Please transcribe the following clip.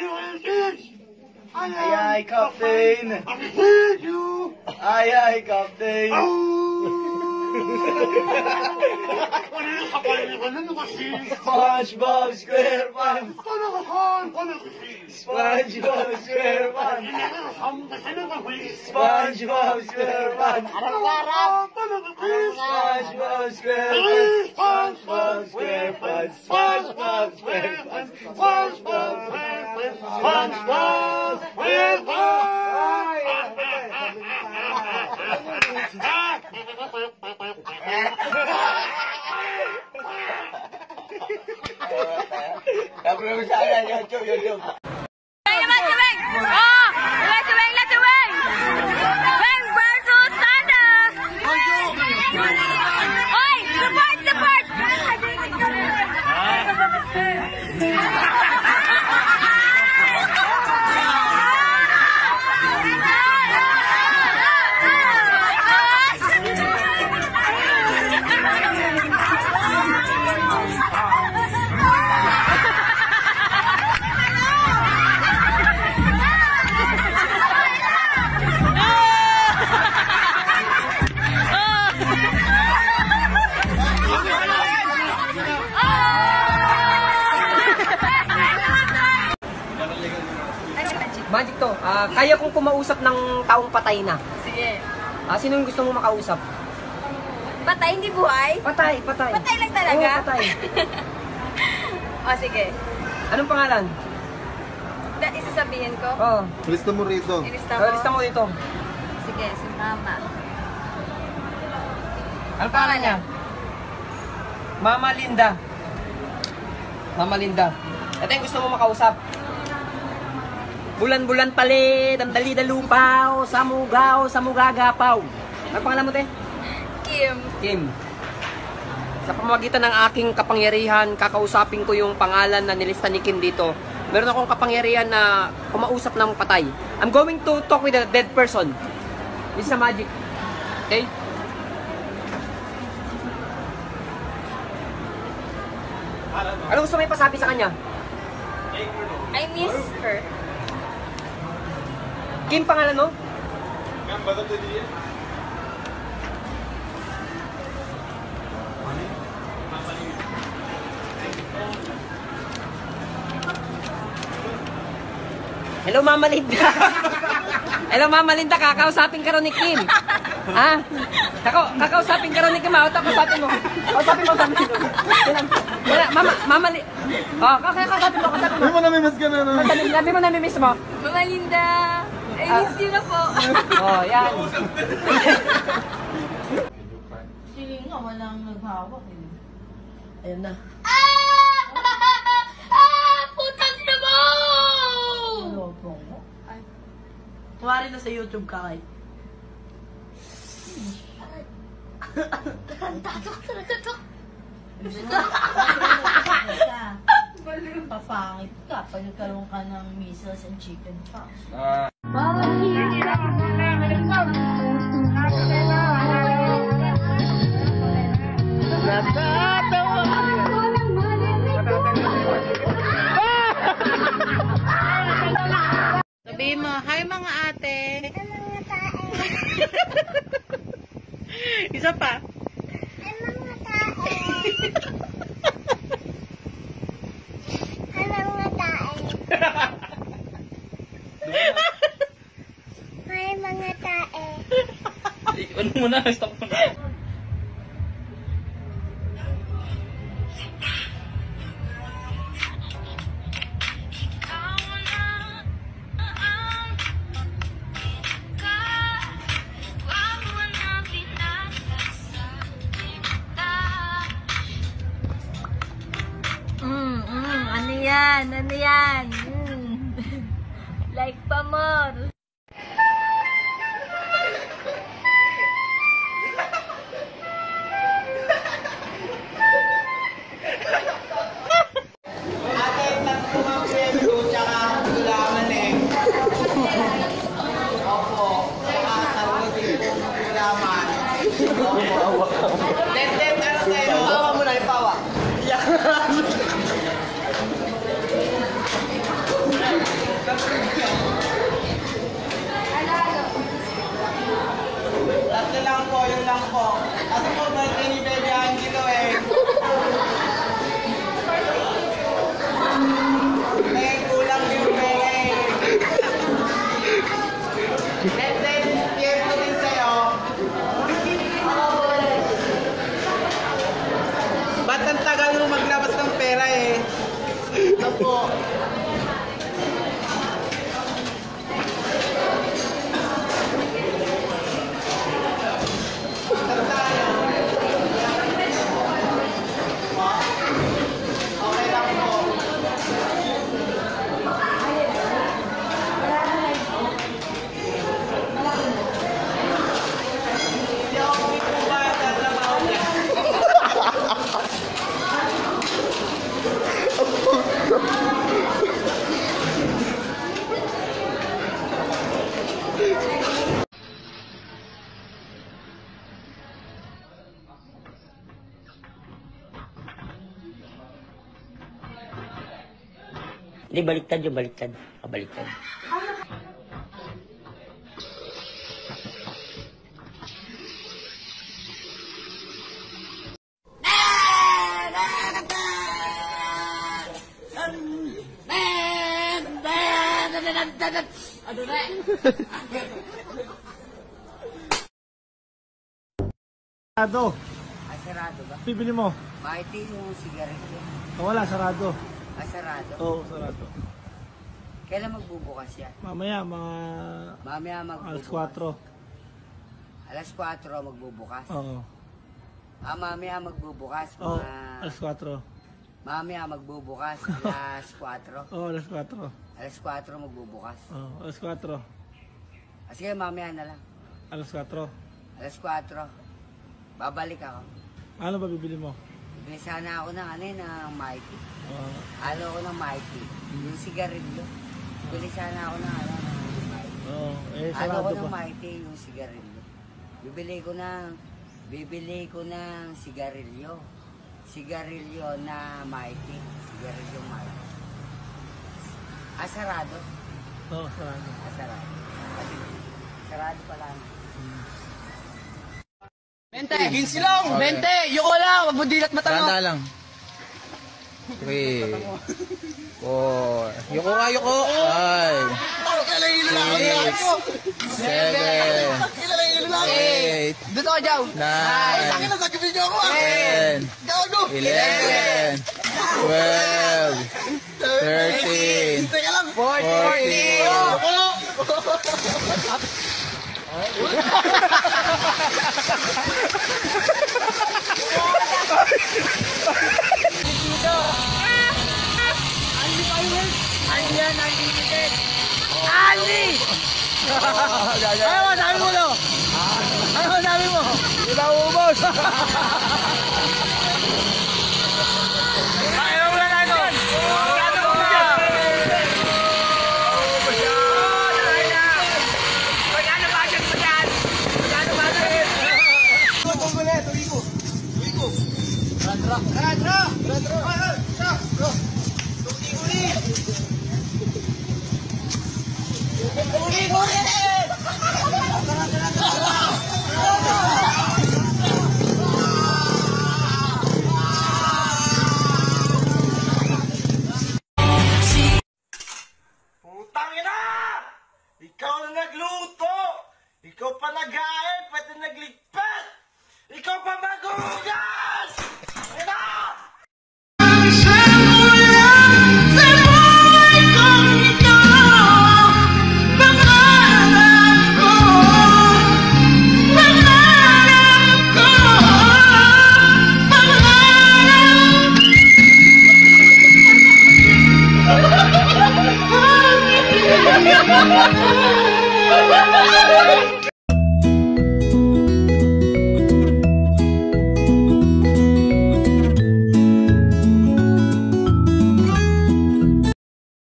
Aye, aye, Captain. Aye, aye, Captain. SpongeBob SquarePants. SpongeBob SquarePants. SpongeBob SquarePants. SpongeBob SquarePants. SpongeBob SquarePants. SpongeBob SquarePants. SpongeBob SquarePants. SpongeBob SquarePants. Magic to. Kaya kong kumausap ng taong patay na. Sige. Sino yung gusto mo makausap? Patay, hindi buhay? Patay, patay. Patay lang talaga? Oo, patay. O, sige. Anong pangalan? Isasabihin ko? Oo. Lista mo rito. Ilista mo? Lista mo dito. Sige, si Mama. Anong pangalan niya? Mama Linda. Mama Linda. Ito yung gusto mo makausap. Bulan-bulan palit, ang dali-dalupaw, samugaw, samugagapaw. Ano pangalan mo, te? Kim. Kim. Sa pamamagitan ng aking kapangyarihan, kakausapin ko yung pangalan na nilista ni Kim dito. Meron akong kapangyarihan na kumausap ng patay. I'm going to talk with a dead person. This is a magic. Okay? Ano gusto mo ipasabi sa kanya? I miss her. Kim, pangalan mo? Hello, Mama Linda. Hello, Mama Linda. Kakausapin ka rin ni Kim. Ha? Kakausapin ka rin ni Kim. Kausapin mo. Kausapin mo. Mama Linda. Oh, kakausapin mo. Hindi mo namimiss ka na. Sabi mo namimiss mo. Mama Linda. I miss you na po. Oh, yan. Sige nga, walang naghawak eh. Ayun na. Putang na mo! Lobong mo. Kuwari na sa YouTube ka kay. Tatok talaga to. Papangit ka pag nagkaroon ka ng measles and chicken pox. Sabihin mo, hi mga ate. Hi mga tae. Isa pa. Hi mga tae. Hi mga tae. Hi mga tae. Ano mo na, stop mo na. Ano yan? Ano yan? Like pa more. Pawa mo na, pawa. Hindi, baliktad yung baliktad. Baliktad. Sarado. Ay, sarado ba? Bibili mo. Bakit yung sigarilyo? Wala, sarado. Ay, sarado. Oo, sarado. Kailan magbubukas yan? Mamaya, mga Mamaya alas magbubukas. 4. Alas 4 magbubukas. Oo. Mamaya magbubukas. Oo, Mga... alas 4. Mamaya magbubukas. Alas 4. Oo, alas 4. Alas 4 magbubukas. Oo, alas 4. Sige, mamaya na lang. Alas 4. Alas 4. Babalik ako. Ano ba bibili mo? Bibili sana ako ng ng Mighty. Oo. Ano ako ng Mighty. Yung sigarilyo. Bibili sana ako ng ng Mighty. Oo, Ano sarado ko ng pa. Mighty yung sigarilyo. Bibili ko ng sigarilyo. Sigarilyo na Mighty. Sigarilyo Mighty. Sarado. Oo, sarado. Sarado. Kasi sarado pala. Mente! Ginsilong! Mente! Yuko lang! Wag mo dilat mata mo! Tanda lang. 3, 4. Yuko nga, yuko. 5, 6, 7, 8, Dito ka, Jow! 9, 10, 11, 12, 13, Putang ina! Ikaw na nagluto! Ikaw pa nag-aayos, pati nagligpit! Ikaw pa maghugas! Ina! Ha ha ha ha!